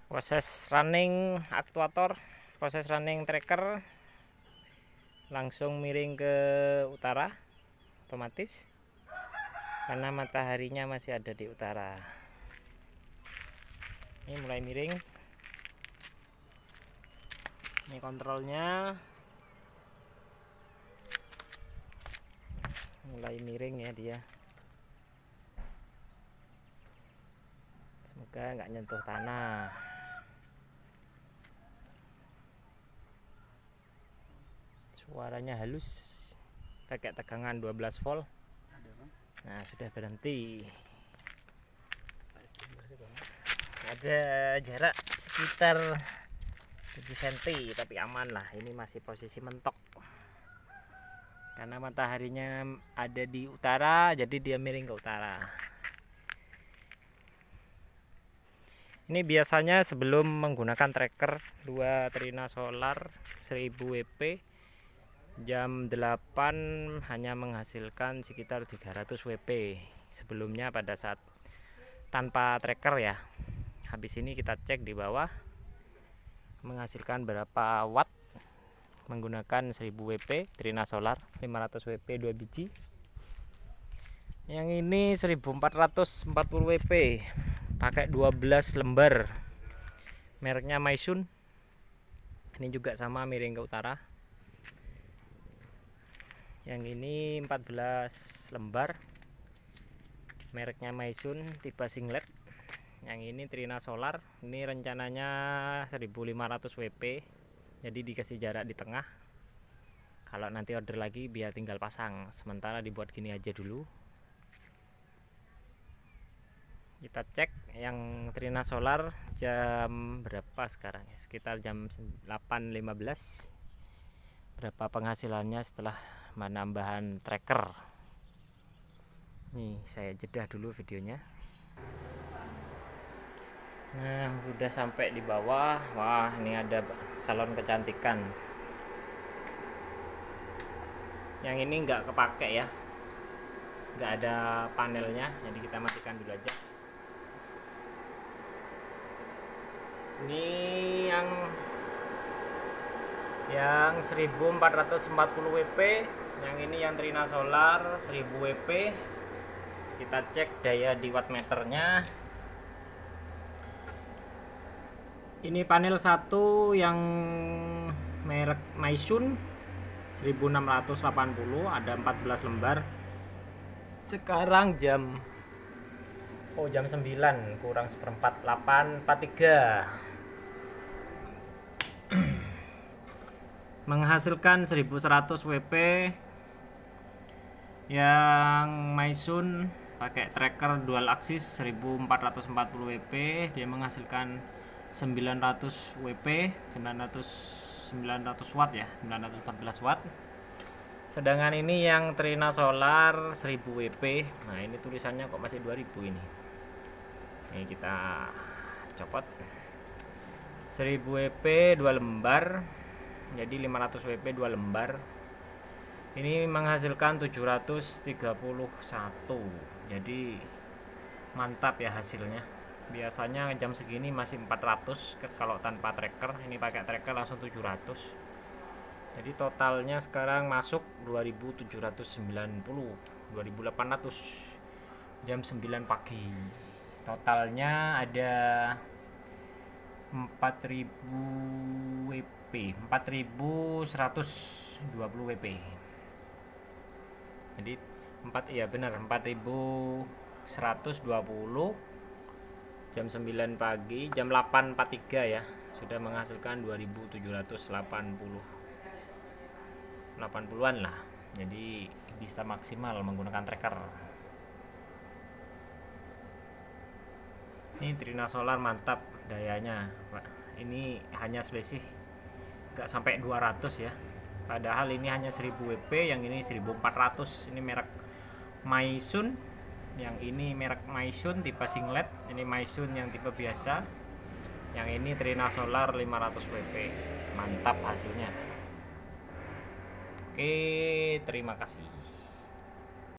Proses running aktuator, proses running tracker langsung miring ke utara otomatis karena mataharinya masih ada di utara. Ini mulai miring. Ini kontrolnya mulai miring ya dia. Semoga nggak nyentuh tanah. Suaranya halus, pakai tegangan 12 volt. Nah, sudah berhenti. Ada jarak sekitar 7 cm, tapi aman lah. Ini masih posisi mentok karena mataharinya ada di utara, jadi dia miring ke utara. Ini biasanya sebelum menggunakan tracker 2 Trina Solar 1000 WP jam 8 hanya menghasilkan sekitar 300 WP. Sebelumnya pada saat tanpa tracker ya. Habis ini kita cek di bawah menghasilkan berapa watt menggunakan 1000 WP Trina Solar 500 WP 2 biji. Yang ini 1440 WP pakai 12 lembar, mereknya Maisun. Ini juga sama, miring ke utara. Yang ini 14 lembar, mereknya Maisun, tipe singlet. Yang ini Trina Solar, ini rencananya 1500 WP, jadi dikasih jarak di tengah. Kalau nanti order lagi biar tinggal pasang, sementara dibuat gini aja dulu. Kita cek yang Trina Solar jam berapa sekarang ya, sekitar jam 8.15. Berapa penghasilannya setelah penambahan tracker. Nih saya jedah dulu videonya. Nah, udah sampai di bawah. Wah, ini ada salon kecantikan. Yang ini nggak kepake ya, nggak ada panelnya, jadi kita matikan dulu aja. Ini yang 1440 WP, yang ini yang Trina Solar 1000 WP. Kita cek daya di wattmeternya. Ini panel 1 yang merek Maisun 1680, ada 14 lembar. Sekarang jam 9 kurang seperempat, 8.43. Menghasilkan 1100 WP. Yang Maisun pakai tracker dual axis 1440 WP, dia menghasilkan 900 WP, 900 watt ya, 914 watt. Sedangkan ini yang Trina Solar 1000 WP. Nah, ini tulisannya kok masih 2000 ini. Ini kita copot. 1000 WP 2 lembar. Jadi 500 WP 2 lembar. Ini menghasilkan 731. Jadi mantap ya hasilnya. Biasanya jam segini masih 400 kalau tanpa tracker. Ini pakai tracker langsung 700. Jadi totalnya sekarang masuk 2790, 2800 jam 9 pagi. Totalnya ada 4000 WP, 4120 WP. Jadi 4120 jam 9 pagi, jam 8.43 ya, sudah menghasilkan 2780-an lah. Jadi bisa maksimal menggunakan tracker. Ini Trina Solar mantap dayanya, Pak. Ini hanya selisih nggak sampai 200 ya. Padahal ini hanya 1000 WP, yang ini 1400. Ini merek Maisun. Yang ini merek Maisun tipe singlet, ini Maisun yang tipe biasa. Yang ini Trina Solar 500 WP. Mantap hasilnya. Oke, terima kasih.